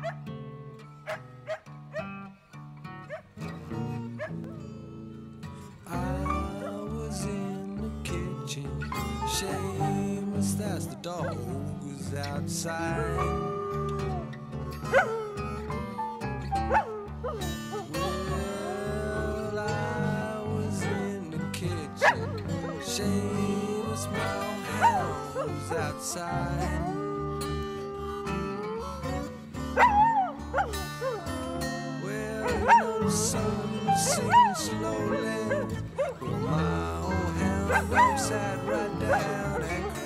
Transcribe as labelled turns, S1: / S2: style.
S1: I was in the kitchen, shameless as the dog was outside. Well, I was in the kitchen, shameless, my hound was outside. Well, you know the sun was sinking slowly, but my old hound dog sat right down and cried.